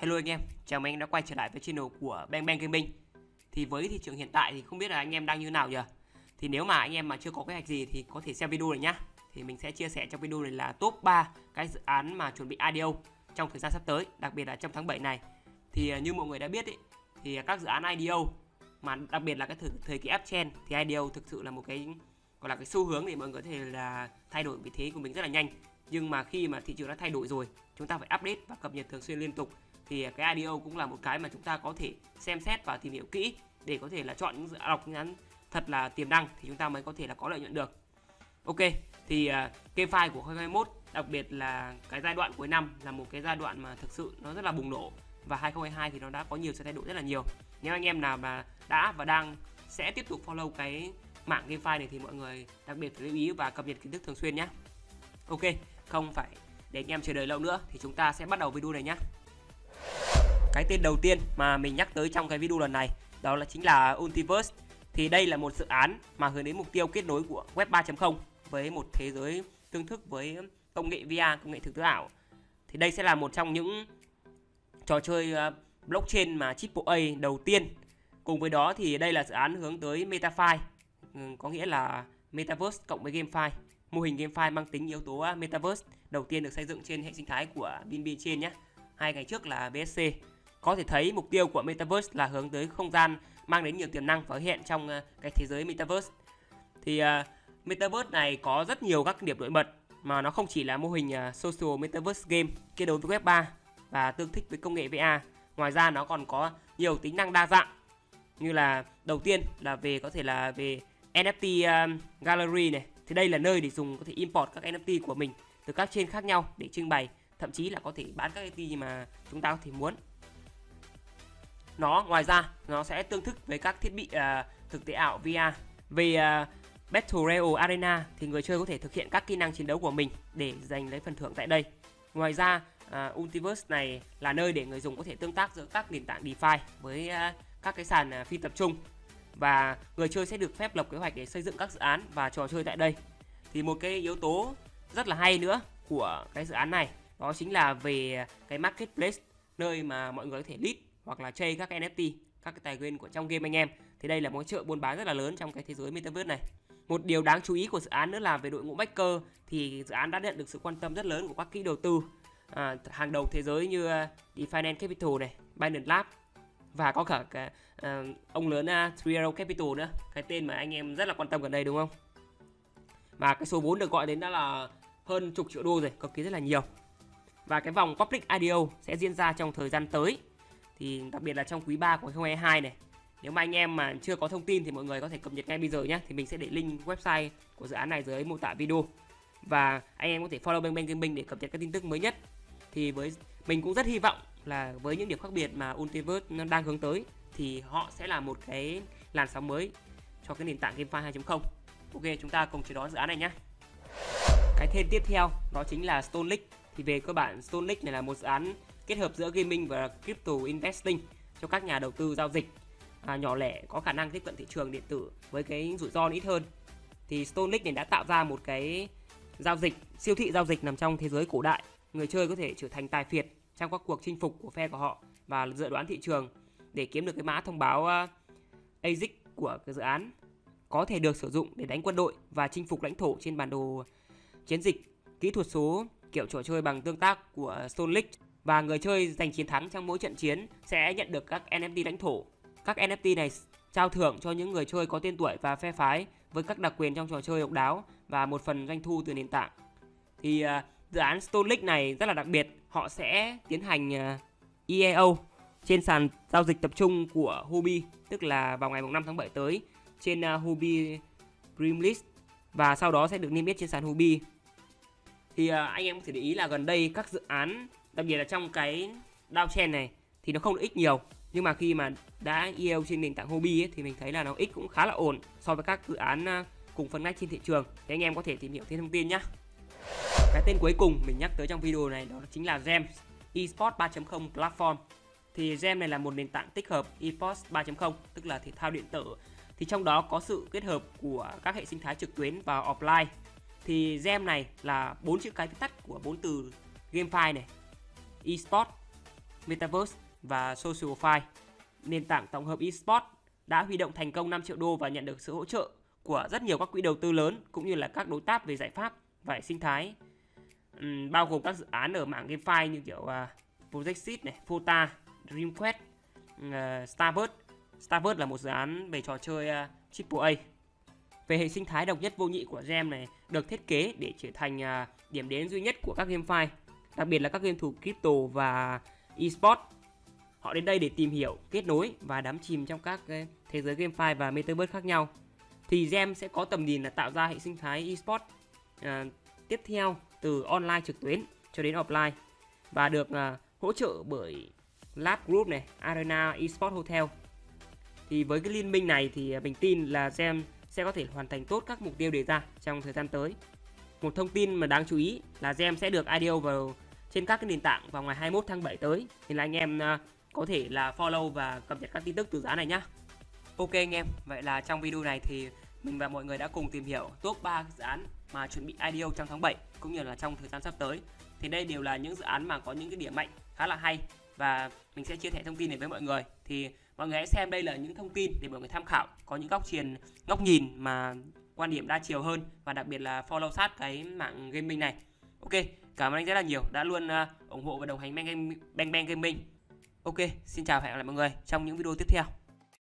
Hello anh em, chào mừng anh đã quay trở lại với channel của Bang Bang Gaming. Thì với thị trường hiện tại thì không biết là anh em đang như nào nhỉ? Thì nếu mà anh em mà chưa có kế hoạch gì thì có thể xem video này nhá. Thì mình sẽ chia sẻ trong video này là top 3 cái dự án mà chuẩn bị IDO trong thời gian sắp tới, đặc biệt là trong tháng 7 này. Thì như mọi người đã biết ý, thì các dự án IDO mà đặc biệt là cái thời kỳ uptrend thì IDO thực sự là một cái gọi là cái xu hướng để mọi người có thể là thay đổi vị thế của mình rất là nhanh. Nhưng mà khi mà thị trường đã thay đổi rồi, chúng ta phải update và cập nhật thường xuyên liên tục. Thì cái IDO cũng là một cái mà chúng ta có thể xem xét và tìm hiểu kỹ để có thể là chọn những dự án thật là tiềm năng thì chúng ta mới có thể là có lợi nhuận được. Ok, thì GameFi của 2021, đặc biệt là cái giai đoạn cuối năm là một cái giai đoạn mà thực sự nó rất là bùng nổ, và 2022 thì nó đã có nhiều sự thay đổi rất là nhiều. Nếu anh em nào mà đã và đang sẽ tiếp tục follow cái mảng GameFi này thì mọi người đặc biệt phải lưu ý và cập nhật kiến thức thường xuyên nhé. Ok, không phải để anh em chờ đợi lâu nữa thì chúng ta sẽ bắt đầu video này nhé. Cái tên đầu tiên mà mình nhắc tới trong cái video lần này đó là chính là Ultiverse. Thì đây là một dự án mà hướng đến mục tiêu kết nối của Web 3.0 với một thế giới tương thức với công nghệ VR, công nghệ thực tế ảo. Thì đây sẽ là một trong những trò chơi blockchain mà AAA đầu tiên. Cùng với đó thì đây là dự án hướng tới MetaFi, có nghĩa là Metaverse cộng với GameFi. Mô hình GameFi mang tính yếu tố Metaverse đầu tiên được xây dựng trên hệ sinh thái của BNB Chain nhé. 2 ngày trước là BSC. Có thể thấy mục tiêu của Metaverse là hướng tới không gian mang đến nhiều tiềm năng và hiện trong cái thế giới Metaverse. Thì Metaverse này có rất nhiều các điểm nổi bật mà nó không chỉ là mô hình social Metaverse game kết nối với Web 3 và tương thích với công nghệ VR. Ngoài ra nó còn có nhiều tính năng đa dạng, như là đầu tiên là có thể là về NFT Gallery này. Thì đây là nơi để dùng có thể import các NFT của mình từ các chain khác nhau để trưng bày, thậm chí là có thể bán các NFT mà chúng ta có thể muốn. Ngoài ra nó sẽ tương thích với các thiết bị thực tế ảo VR. Về Battle Royale Arena thì người chơi có thể thực hiện các kỹ năng chiến đấu của mình để giành lấy phần thưởng tại đây. Ngoài ra Ultiverse này là nơi để người dùng có thể tương tác giữa các nền tảng DeFi với các cái sàn phi tập trung, và người chơi sẽ được phép lập kế hoạch để xây dựng các dự án và trò chơi tại đây. Thì một cái yếu tố rất là hay nữa của cái dự án này đó chính là về cái marketplace, nơi mà mọi người có thể list hoặc là trade các NFT, các cái tài nguyên của trong game anh em. Thì đây là một chợ buôn bán rất là lớn trong cái thế giới Metaverse này. Một điều đáng chú ý của dự án nữa là về đội ngũ backer, thì dự án đã nhận được sự quan tâm rất lớn của các quỹ đầu tư hàng đầu thế giới như Defiance Capital này, Binance Lab, và có cả cái, ông lớn Three Arrows Capital nữa, cái tên mà anh em rất là quan tâm gần đây đúng không? Và cái số vốn được gọi đến đã là hơn chục triệu đô rồi, cực kỳ rất là nhiều. Và cái vòng Public IDO sẽ diễn ra trong thời gian tới, thì đặc biệt là trong quý 3 của 2022 này. Nếu mà anh em mà chưa có thông tin thì mọi người có thể cập nhật ngay bây giờ nhé. Thì mình sẽ để link website của dự án này dưới mô tả video, và anh em có thể follow Bang Bang Gaming để cập nhật các tin tức mới nhất. Thì mình cũng rất hy vọng là với những điểm khác biệt mà Ultiverse nó đang hướng tới thì họ sẽ là một cái làn sóng mới cho cái nền tảng GameFi 2.0. Ok, chúng ta cùng chờ đón dự án này nhé. Cái tên tiếp theo đó chính là Stone Lake. Thì về cơ bản Stone Lake này là một dự án kết hợp giữa gaming và crypto investing cho các nhà đầu tư giao dịch nhỏ lẻ có khả năng tiếp cận thị trường điện tử với cái rủi ro ít hơn. Thì Stone Lake này đã tạo ra một cái siêu thị giao dịch nằm trong thế giới cổ đại. Người chơi có thể trở thành tài phiệt trong các cuộc chinh phục của phe của họ và dự đoán thị trường để kiếm được cái mã thông báo ASIC của cái dự án, có thể được sử dụng để đánh quân đội và chinh phục lãnh thổ trên bản đồ chiến dịch. Kỹ thuật số kiểu trò chơi bằng tương tác của Stone Lake, và người chơi giành chiến thắng trong mỗi trận chiến sẽ nhận được các NFT lãnh thổ. Các NFT này trao thưởng cho những người chơi có tên tuổi và phe phái với các đặc quyền trong trò chơi độc đáo và một phần doanh thu từ nền tảng. Thì dự án Stone Lake này rất là đặc biệt, họ sẽ tiến hành EAO trên sàn giao dịch tập trung của Huobi, tức là vào ngày 5 tháng 7 tới trên Huobi Dreamlist, và sau đó sẽ được niêm yết trên sàn Huobi. Thì anh em có thể để ý là gần đây các dự án, đặc biệt là trong cái downtrend này thì nó không được ít nhiều, nhưng mà khi mà đã EAO trên nền tảng Huobi thì mình thấy là nó ít cũng khá là ổn so với các dự án cùng phân ngách trên thị trường. Thì anh em có thể tìm hiểu thêm thông tin nhé. Cái tên cuối cùng mình nhắc tới trong video này đó chính là GEMS Esports 3.0 Platform. Thì GEMS này là một nền tảng tích hợp Esports 3.0, tức là thể thao điện tử. Thì trong đó có sự kết hợp của các hệ sinh thái trực tuyến và offline. Thì GEMS này là 4 chữ cái viết tắt của 4 từ GameFi này, Esports, Metaverse và SocialFi, nền tảng tổng hợp eSports, đã huy động thành công 5 triệu đô và nhận được sự hỗ trợ của rất nhiều các quỹ đầu tư lớn cũng như là các đối tác về giải pháp và hệ sinh thái, bao gồm các dự án ở mảng GameFi như kiểu Project Seed này, Fota, DreamQuest, Starburst. Starburst là một dự án về trò chơi AAA. Về hệ sinh thái độc nhất vô nhị của GEM này được thiết kế để trở thành điểm đến duy nhất của các GameFi, đặc biệt là các game thủ crypto và eSports. Họ đến đây để tìm hiểu, kết nối và đắm chìm trong các thế giới GameFi và Metaverse khác nhau. Thì GEM sẽ có tầm nhìn là tạo ra hệ sinh thái eSports tiếp theo từ online trực tuyến cho đến offline và được hỗ trợ bởi Lab Group này, Arena Esports Hotel. Thì với cái liên minh này thì mình tin là GEM sẽ có thể hoàn thành tốt các mục tiêu đề ra trong thời gian tới. Một thông tin mà đáng chú ý là GEM sẽ được IDO vào trên các cái nền tảng vào ngày 21 tháng 7 tới. Thì là anh em có thể là follow và cập nhật các tin tức từ dự án này nhé. Ok anh em, vậy là trong video này thì mình và mọi người đã cùng tìm hiểu top 3 dự án mà chuẩn bị IDO trong tháng 7 cũng như là trong thời gian sắp tới. Thì đây đều là những dự án mà có những cái điểm mạnh khá là hay và mình sẽ chia sẻ thông tin này với mọi người. Thì mọi người hãy xem đây là những thông tin để mọi người tham khảo, có những góc nhìn mà quan điểm đa chiều hơn và đặc biệt là follow sát cái mảng gaming này. Ok, cảm ơn anh rất là nhiều đã luôn ủng hộ và đồng hành Bang Bang Gaming. Ok, xin chào và hẹn gặp lại mọi người trong những video tiếp theo.